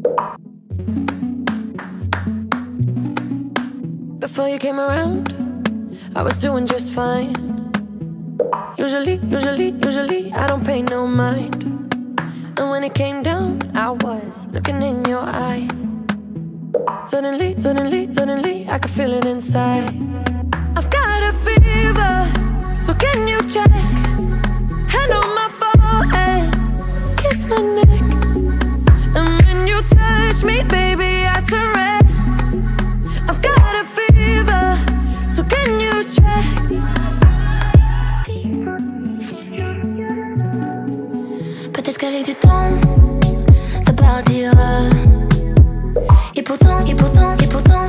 Before you came around, I was doing just fine. Usually, I don't pay no mind. And when it came down, I was looking in your eyes. Suddenly, I could feel it inside. I've got a fever, so can you check? Hand on my forehead, kiss my neck. And when you touch me, baby, I turn red. I've got a fever, so can you check? Peut-être qu'avec du temps, ça partira. Et pourtant